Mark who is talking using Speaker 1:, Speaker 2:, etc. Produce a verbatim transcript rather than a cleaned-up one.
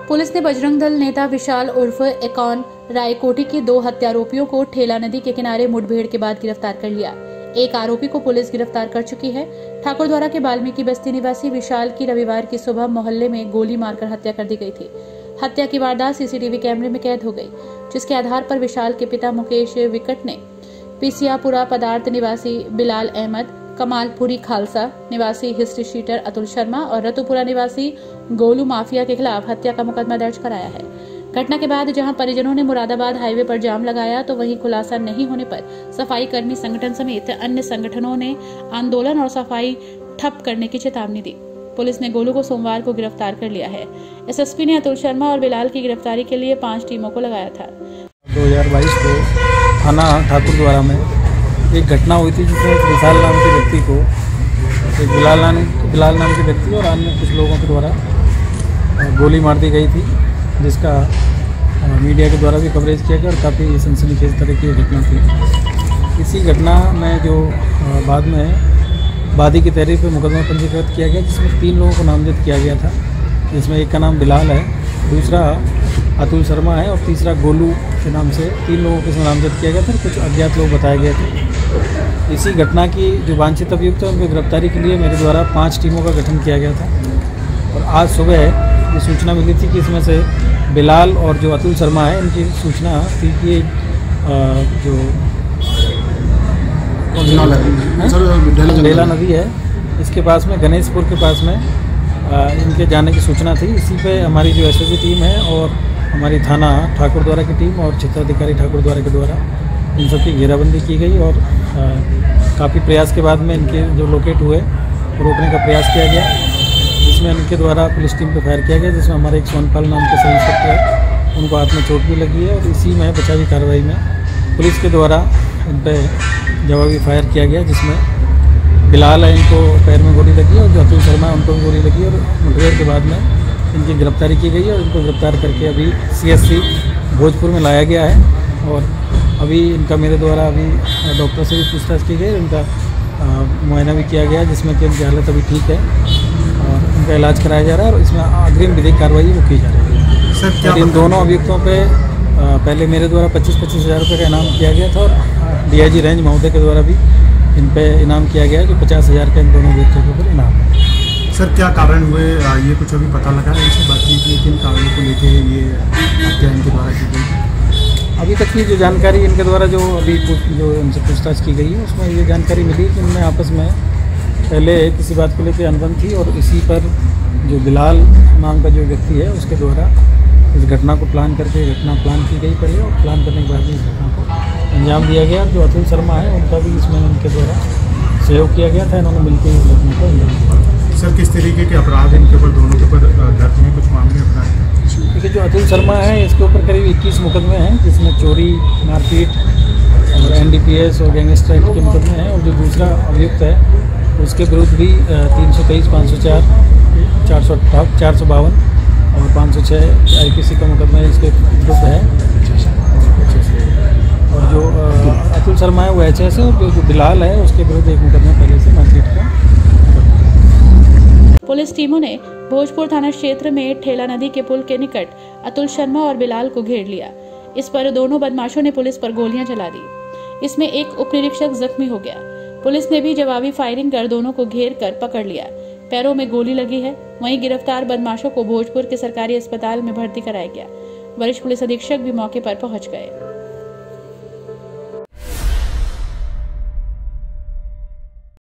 Speaker 1: Police ने बजरंग दल नेता विशाल उर्फ एकॉन रायकोटी के दो हत्यारोपियों को ठेला नदी के किनारे मुठभेड़ के बाद गिरफ्तार कर लिया। एक आरोपी को पुलिस गिरफ्तार कर चुकी है। ठाकुरद्वारा के वाल्मीकि बस्ती निवासी विशाल की रविवार की सुबह मोहल्ले में गोली मारकर हत्या कर दी गई थी। हत्या की वारदात सीसीटीवी कैमरे में कैद हो गई, जिसके आधार पर विशाल के पिता मुकेश विकट ने पीसियापुरा पदार्थ निवासी बिलाल अहमद, कमालपुरी खालसा निवासी हिस्ट्री शीटर अतुल शर्मा और रतुपुरा निवासी गोलू माफिया के खिलाफ हत्या का मुकदमा दर्ज कराया है। घटना के बाद जहां परिजनों ने मुरादाबाद हाईवे पर जाम लगाया, तो वहीं खुलासा नहीं होने पर सफाई कर्मी संगठन समेत अन्य संगठनों ने आंदोलन और सफाई ठप करने की चेतावनी दी। पुलिस ने गोलू को सोमवार को गिरफ्तार कर लिया है। एसएसपी ने अतुल शर्मा और बिलाल की गिरफ्तारी के लिए पांच टीमों को लगाया था।
Speaker 2: दो हज़ार बाईस को थाना ठाकुरद्वारा में एक घटना हुई थी, जिसमें एक विशाल नाम के व्यक्ति को, एक बिलाल नाम बिलाल नाम के व्यक्ति और अन्य कुछ लोगों के द्वारा गोली मार दी गई थी, जिसका मीडिया के द्वारा भी कवरेज किया गया और काफ़ी सनसनीखेज तरह की घटना थी। इसी घटना में जो बाद में वादी की तहरीर पर मुकदमा पंजीकृत किया गया, जिसमें तीन लोगों को नामजद किया गया था, जिसमें एक का नाम बिलाल है, दूसरा अतुल शर्मा है और तीसरा गोलू के नाम से तीन लोगों को इसमें नामजद किया गया था। कुछ अज्ञात लोग बताए गए थे। इसी घटना की जो वांछित अभियुक्त है, उनकी गिरफ्तारी के लिए मेरे द्वारा पांच टीमों का गठन किया गया था। और आज सुबह ये सूचना मिली थी कि इसमें से बिलाल और जो अतुल शर्मा है, इनकी सूचना थी कि जो ढेला नदी है, इसके पास में गणेशपुर के पास में आ, इनके जाने की सूचना थी। इसी पे हमारी जो एसएसजी टीम है और हमारी थाना ठाकुरद्वारा की टीम और क्षेत्राधिकारी ठाकुरद्वारा के द्वारा इन सब की घेराबंदी की गई और काफ़ी प्रयास के बाद में इनके जो लोकेट हुए रोकने का प्रयास किया गया, जिसमें इनके द्वारा पुलिस टीम पर फायर किया गया, जिसमें हमारे एक सोनपाल नाम के सब इंस्पेक्टर है, उनको हाथ में चोट भी लगी है। और इसी में बचावी कार्रवाई में पुलिस के द्वारा इन पर जवाबी फायर किया गया, जिसमें बिलाल है, इनको पैर में गोली लगी और जो अतुल शर्मा है, उनको भी गोली लगी और मुठभेड़ के बाद में इनकी गिरफ्तारी की गई है और इनको गिरफ्तार करके अभी सीएससी भोजपुर में लाया गया है। और अभी इनका मेरे द्वारा अभी डॉक्टर से भी पूछताछ की गई, इनका मुआयना भी किया गया, जिसमें कि इनकी हालत अभी ठीक है और इनका इलाज कराया जा रहा है और इसमें अग्रिम विधिक कार्रवाई वो की जा रही है। सर क्या इन दोनों अभियुक्तों पर पहले मेरे द्वारा पच्चीस पच्चीस हज़ार रुपये का इनाम किया गया था और डीआईजी रेंज महोदय के द्वारा भी इन पे इनाम किया गया है, जो पचास हज़ार का इन दोनों व्यक्तियों के ऊपर इनाम है।
Speaker 3: सर क्या कारण हुए ये कुछ अभी पता लगा है? इनसे बातचीत की, किन कारणों को लेके ये हत्या इनके द्वारा की गई?
Speaker 2: अभी तक की जो जानकारी इनके द्वारा जो अभी जो इनसे पूछताछ की गई है, उसमें ये जानकारी मिली कि इनमें आपस में पहले किसी बात को लेकर अनबन थी और इसी पर जो बिलाल नाम का जो व्यक्ति है, उसके द्वारा इस घटना को प्लान करके घटना प्लान की गई पहले और प्लान करने के बाद में इस घटना को अंजाम दिया गया। जो अतुल शर्मा है, उनका भी इसमें उनके द्वारा सहयोग किया गया था, इन्होंने मिलकर इस घटना को अंजाम दिया।
Speaker 3: सर किस तरीके के अपराध इनके ऊपर, दोनों के ऊपर दर्ज हैं कुछ मामले अपराध?
Speaker 2: देखिए, जो अतुल शर्मा है, इसके ऊपर करीब इक्कीस मुकदमे हैं, जिसमें चोरी, मारपीट और एनडीपीएस और गैंगस्टर एक्ट के मुकदमे हैं। और जो दूसरा अभियुक्त है, उसके विरुद्ध भी तीन सौ तेईस पाँच सौ चार चार सौ अट्ठावन चार सौ बावन और पाँच सौ छः आई पी सी का मुकदमा इसके विरुद्ध है। और जो अतुल शर्मा है वो एच एस है और जो, जो बिलाल है, उसके विरुद्ध एक मुकदमा पहले से मारपीट का।
Speaker 1: पुलिस टीमों ने भोजपुर थाना क्षेत्र में ठेला नदी के पुल के निकट अतुल शर्मा और बिलाल को घेर लिया। इस पर दोनों बदमाशों ने पुलिस पर गोलियां चला दी। इसमें एक उप निरीक्षक जख्मी हो गया। पुलिस ने भी जवाबी फायरिंग कर दोनों को घेर कर पकड़ लिया। पैरों में गोली लगी है। वहीं गिरफ्तार बदमाशों को भोजपुर के सरकारी अस्पताल में भर्ती कराया गया। वरिष्ठ पुलिस अधीक्षक भी मौके पर पहुंच गए।